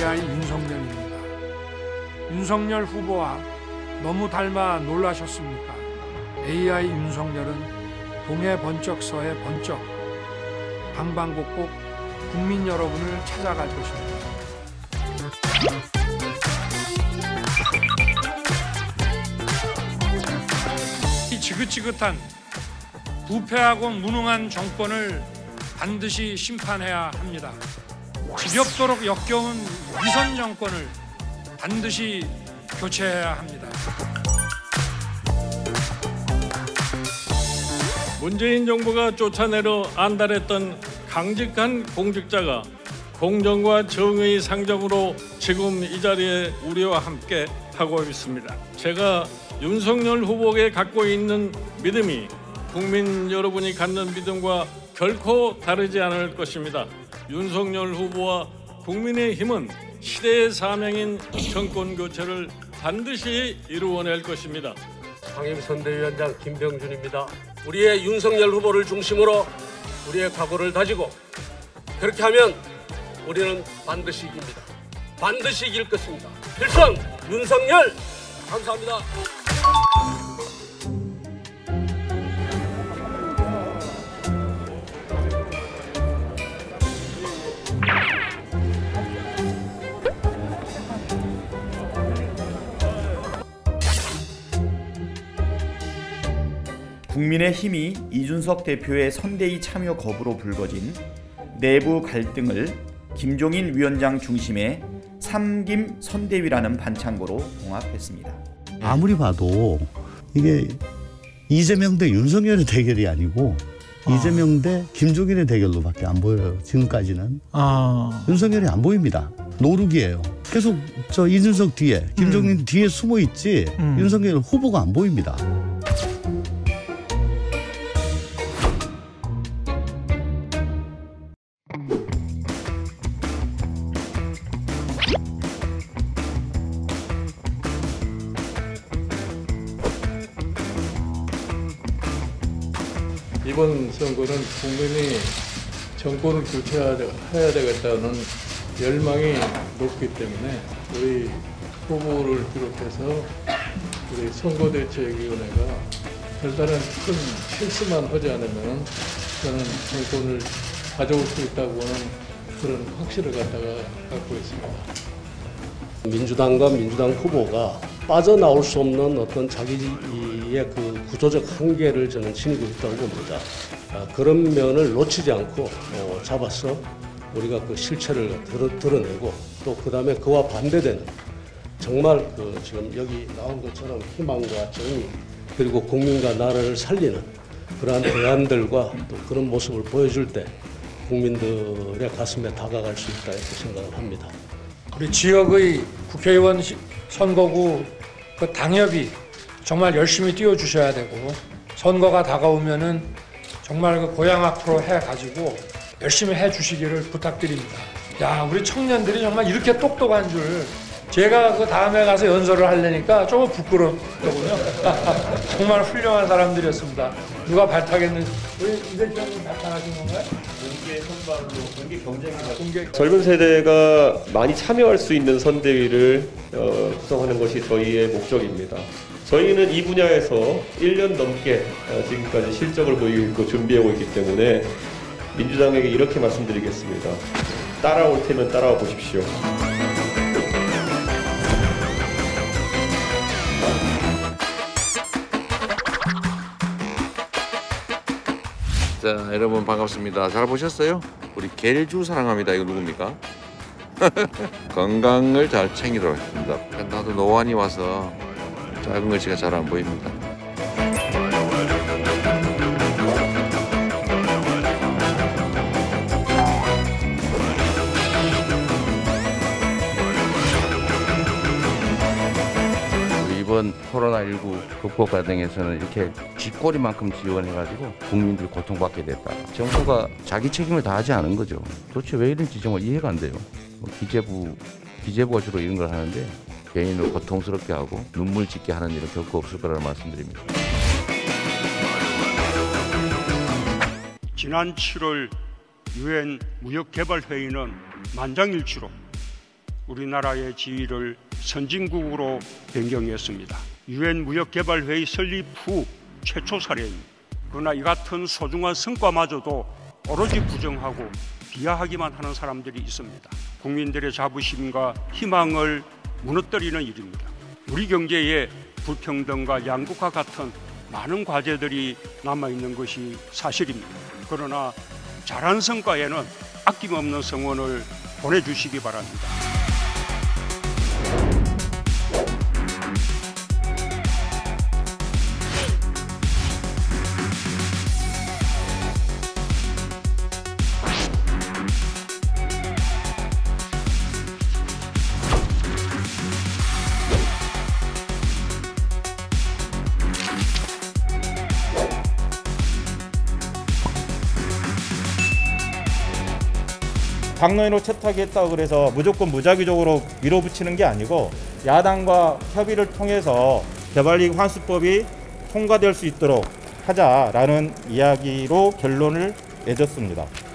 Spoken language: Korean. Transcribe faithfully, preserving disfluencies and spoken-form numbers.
에이아이 윤석열입니다. 윤석열 후보와 너무 닮아 놀라셨습니까? 에이아이 윤석열은 동해 번쩍 서해 번쩍 방방곡곡 국민 여러분을 찾아갈 것입니다. 이 지긋지긋한 부패하고 무능한 정권을 반드시 심판해야 합니다. 지겹도록 역겨운 위선 정권을 반드시 교체해야 합니다. 문재인 정부가 쫓아내려 안달했던 강직한 공직자가 공정과 정의의 상정으로 지금 이 자리에 우리와 함께 하고 있습니다. 제가 윤석열 후보에게 갖고 있는 믿음이 국민 여러분이 갖는 믿음과 결코 다르지 않을 것입니다. 윤석열 후보와 국민의힘은 시대의 사명인 정권 교체를 반드시 이루어낼 것입니다. 상임선대위원장 김병준입니다. 우리의 윤석열 후보를 중심으로 우리의 각오를 다지고 그렇게 하면 우리는 반드시 이깁니다. 반드시 이길 것입니다. 필승 윤석열! 감사합니다. 국민의힘이 이준석 대표의 선대위 참여 거부로 불거진 내부 갈등을 김종인 위원장 중심의 삼김 선대위라는 반창고로 봉합했습니다. 아무리 봐도 이게 이재명 대 윤석열의 대결이 아니고 아. 이재명 대 김종인의 대결로밖에 안 보여요. 지금까지는. 아. 윤석열이 안 보입니다. 노룩이에요. 계속 저 이준석 뒤에 김종인 음. 뒤에 숨어 있지 음. 윤석열 후보가 안 보입니다. 이번 선거는 국민이 정권을 교체해야 되겠다는 열망이 높기 때문에 우리 후보를 비롯해서 우리 선거대책위원회가 별다른 큰 실수만 하지 않으면 저는 정권을 가져올 수 있다고 하는 그런 확신을 갖다가 갖고 있습니다. 민주당과 민주당 후보가 빠져나올 수 없는 어떤 자기의 그 구조적 한계를 저는 지니고 있다고 봅니다. 아, 그런 면을 놓치지 않고 어, 잡아서 우리가 그 실체를 드러, 드러내고 또 그 다음에 그와 반대되는 정말 그 지금 여기 나온 것처럼 희망과 정의 그리고 국민과 나라를 살리는 그러한 대안들과 또 그런 모습을 보여줄 때 국민들의 가슴에 다가갈 수 있다 이렇게 생각을 합니다. 우리 지역의 국회의원 선거구 그 당협이 정말 열심히 뛰어주셔야 되고 선거가 다가오면은 정말 그 고향 앞으로 해가지고 열심히 해주시기를 부탁드립니다. 야, 우리 청년들이 정말 이렇게 똑똑한 줄 제가 그 다음에 가서 연설을 하려니까 조금 부끄럽더군요. 정말 훌륭한 사람들이었습니다. 누가 발탁했는지 우리 이 대표님 발탁하신 건가요? 공개 선발로 공개 경쟁이다. 공개... 젊은 세대가 많이 참여할 수 있는 선대위를 어, 구성하는 것이 저희의 목적입니다. 저희는 이 분야에서 일 년 넘게 어, 지금까지 실적을 보이고 있고 준비하고 있기 때문에 민주당에게 이렇게 말씀드리겠습니다. 따라올 테면 따라와 보십시오. 자, 여러분 반갑습니다. 잘 보셨어요? 우리 겔주 사랑합니다. 이거 누굽니까? 건강을 잘 챙기도록 했습니다. 나도 노안이 와서 작은 글씨가 잘 안 보입니다. 이번 코로나십구 극복 과정에서는 이렇게 쥐꼬리만큼 지원해가지고 국민들이 고통받게 됐다. 정부가 자기 책임을 다하지 않은 거죠. 도대체 왜 이런지 정말 이해가 안 돼요. 기재부, 기재부가 주로 이런 걸 하는데 개인을 고통스럽게 하고 눈물 짓게 하는 일은 결코 없을 거라는 말씀드립니다. 지난 칠월 유엔 무역개발회의는 만장일치로 우리나라의 지위를 선진국으로 변경했습니다. 유엔 무역개발회의 설립 후 최초 사례입니다. 그러나 이 같은 소중한 성과마저도 오로지 부정하고 비하하기만 하는 사람들이 있습니다. 국민들의 자부심과 희망을 무너뜨리는 일입니다. 우리 경제에 불평등과 양극화 같은 많은 과제들이 남아있는 것이 사실입니다. 그러나 잘한 성과에는 아낌없는 성원을 보내주시기 바랍니다. 당론으로 채택했다고 그래서 무조건 무작위적으로 밀어붙이는 게 아니고 야당과 협의를 통해서 개발이익 환수법이 통과될 수 있도록 하자라는 이야기로 결론을 내줬습니다.